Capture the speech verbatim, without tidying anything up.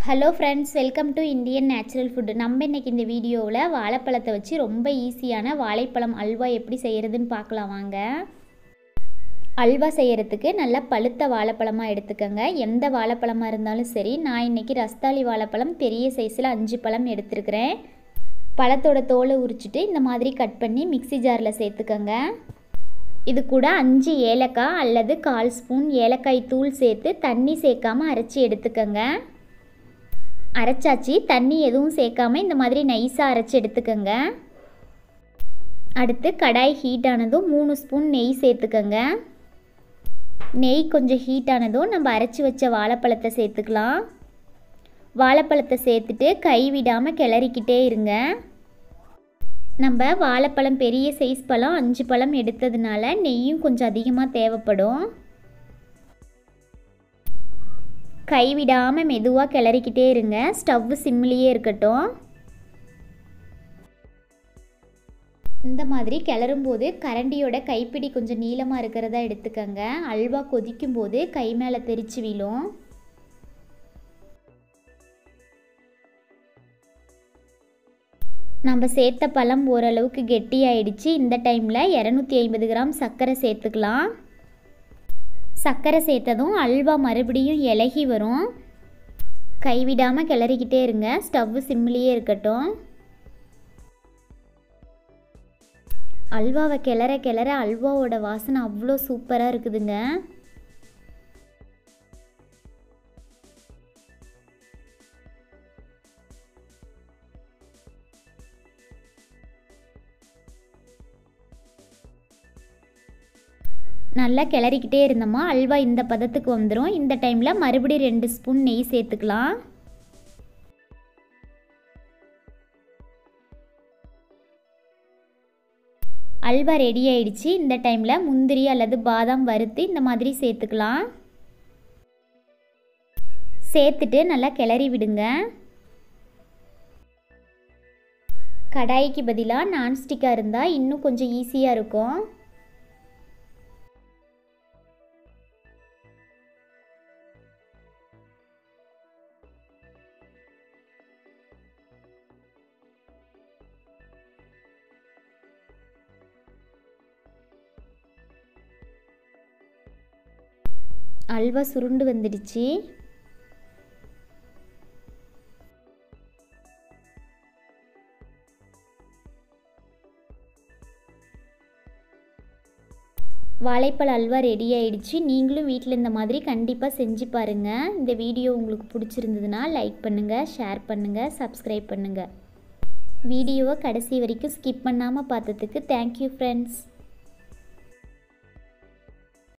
Hello friends, welcome to Indian natural food. நம்ம இன்றைக்கி இந்த வீடியோவில் வாழைப்பழத்தை வச்சு ரொம்ப ஈஸியான வாழைப்பழம் அல்வா எப்படி செய்கிறதுன்னு பார்க்கலாம் வாங்க. அல்வா செய்கிறதுக்கு நல்லா பழுத்த வாழைப்பழமாக எடுத்துக்கோங்க. எந்த வாழைப்பழமாக இருந்தாலும் சரி. நான் இன்றைக்கி ரஸ்தாளி வாழைப்பழம் பெரிய சைஸில் அஞ்சு பழம் எடுத்துருக்கிறேன். பழத்தோட தோலை உரிச்சிட்டு இந்த மாதிரி கட் பண்ணி மிக்சி ஜாரில் சேர்த்துக்கோங்க. இது கூட அஞ்சு ஏலக்காய் அல்லது கால் ஸ்பூன் ஏலக்காய் தூள் சேர்த்து தண்ணி சேர்க்காமல் அரைச்சி எடுத்துக்கோங்க. அரைச்சாச்சு, தண்ணி எதுவும் சேர்க்காம இந்த மாதிரி நைஸாக அரைச்சி எடுத்துக்கோங்க. அடுத்து கடாய் ஹீட் ஆனதும் மூணு ஸ்பூன் நெய் சேர்த்துக்கோங்க. நெய் கொஞ்சம் ஹீட் ஆனதும் நம்ம அரைச்சி வச்ச வாழைப்பழத்தை சேர்த்துக்கலாம். வாழைப்பழத்தை சேர்த்துட்டு கை விடாமல் கிளறிக்கிட்டே இருங்க. நம்ம வாழைப்பழம் பெரிய சைஸ் பழம் அஞ்சு பழம் எடுத்ததுனால நெய்யும் கொஞ்சம் அதிகமாக தேவைப்படும். கைவிடாமல் மெதுவாக கிளறிக்கிட்டே இருங்க. ஸ்டவ் சிம்மிலேயே இருக்கட்டும். இந்த மாதிரி கிளறும்போது கரண்டியோட கைப்பிடி கொஞ்சம் நீளமாக இருக்கிறதா எடுத்துக்கோங்க. அல்வா கொதிக்கும் போது கை மேலே தெரிச்சு விழும். நம்ம சேர்த்த பழம் ஓரளவுக்கு கெட்டி ஆயிடுச்சு. இந்த டைமில் இரநூத்தி ஐம்பது கிராம் சர்க்கரை சேர்த்துக்கலாம். சர்க்கரை சேர்த்ததும் அல்வா மறுபடியும் இலகி வரும். கைவிடாமல் கிளறிக்கிட்டே இருங்க. ஸ்டவ் சிம்மிலேயே இருக்கட்டும். அல்வாவை கிளற கிளற அல்வாவோட வாசனை அவ்வளோ சூப்பராக இருக்குதுங்க. நல்லா கிளறிக்கிட்டே இருந்தோமா அல்வா இந்த பதத்துக்கு வந்துடும். இந்த டைமில் மறுபடியும் ரெண்டு ஸ்பூன் நெய் சேர்த்துக்கலாம். அல்வா ரெடி ஆயிடுச்சு. இந்த டைமில் முந்திரி அல்லது பாதாம் வறுத்து இந்த மாதிரி சேர்த்துக்கலாம். சேர்த்துட்டு நல்லா கிளறி விடுங்க. கடாய்க்கு பதிலாக நான்ஸ்டிக்காக இருந்தால் இன்னும் கொஞ்சம் ஈஸியாக இருக்கும். அல்வா சுருண்டு வந்துடுச்சு. வாழைப்பழ அல்வா ரெடி ஆயிடுச்சு. நீங்களும் வீட்டில் இந்த மாதிரி கண்டிப்பாக செஞ்சு பாருங்கள். இந்த வீடியோ உங்களுக்கு பிடிச்சிருந்ததுன்னா லைக் பண்ணுங்கள், ஷேர் பண்ணுங்கள், சப்ஸ்கிரைப் பண்ணுங்கள். வீடியோவை கடைசி வரைக்கும் ஸ்கிப் பண்ணாமல் பார்த்ததுக்கு தேங்க்யூ ஃப்ரெண்ட்ஸ்.